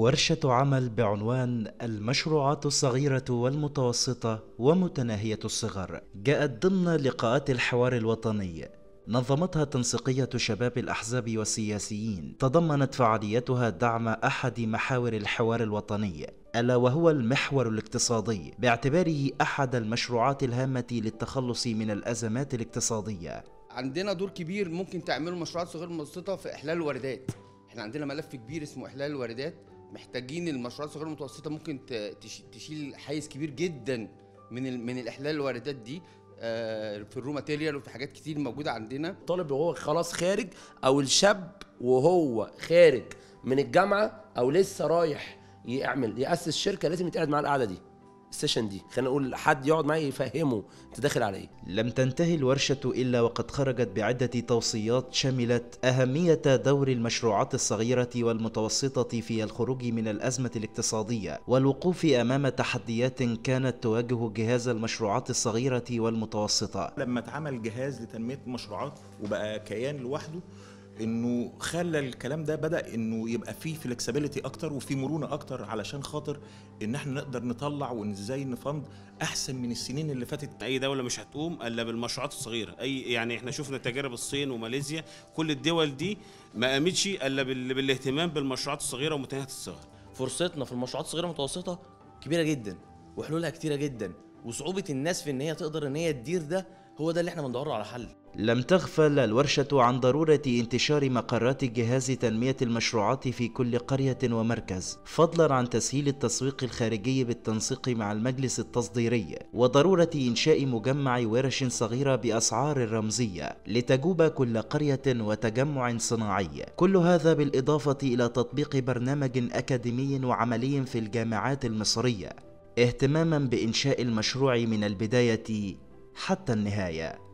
ورشة عمل بعنوان المشروعات الصغيرة والمتوسطة ومتناهية الصغر جاءت ضمن لقاءات الحوار الوطني، نظمتها تنسيقية شباب الأحزاب والسياسيين. تضمنت فعاليتها دعم أحد محاور الحوار الوطني، ألا وهو المحور الاقتصادي، باعتباره أحد المشروعات الهامة للتخلص من الأزمات الاقتصادية. عندنا دور كبير ممكن تعمله مشروعات صغيرة ومتوسطة في إحلال الواردات. احنا عندنا ملف كبير اسمه إحلال الواردات، محتاجين المشروعات الصغيرة والمتوسطة ممكن تشيل حيز كبير جدا من الإحلال الواردات دي، في الرو ماتيريال وفي حاجات كتير موجودة عندنا. الطالب وهو خلاص خارج، او الشاب وهو خارج من الجامعة او لسه رايح يأسس شركة، لازم يتقعد مع القعدة دي، السيشن دي، خلينا نقول حد يقعد معاه يفهمه انت داخل على ايه. لم تنتهي الورشة إلا وقد خرجت بعدة توصيات شملت أهمية دور المشروعات الصغيرة والمتوسطة في الخروج من الأزمة الاقتصادية والوقوف أمام تحديات كانت تواجه جهاز المشروعات الصغيرة والمتوسطة. لما اتعمل جهاز لتنمية المشروعات وبقى كيان لوحده، انه خلى الكلام ده بدأ انه يبقى فيه فلكسبيليتي اكتر وفي مرونة اكتر، علشان خاطر ان احنا نقدر نطلع وازاي نفند احسن من السنين اللي فاتت. اي دولة مش هتقوم الا بالمشروعات الصغيرة. يعني احنا شفنا تجارب الصين وماليزيا، كل الدول دي ما قامتش الا بالاهتمام بالمشروعات الصغيرة ومتناهية الصغر. فرصتنا في المشروعات الصغيرة المتوسطة كبيرة جدا وحلولها كتيرة جدا، وصعوبة الناس في ان هي تقدر ان هي تدير ده هو ده اللي احنا بندور على حل. لم تغفل الورشة عن ضرورة انتشار مقرات جهاز تنمية المشروعات في كل قرية ومركز، فضلا عن تسهيل التسويق الخارجي بالتنسيق مع المجلس التصديري، وضرورة إنشاء مجمع ورش صغيرة بأسعار رمزية لتجوب كل قرية وتجمع صناعي. كل هذا بالإضافة إلى تطبيق برنامج أكاديمي وعملي في الجامعات المصرية، اهتماما بإنشاء المشروع من البداية حتى النهاية.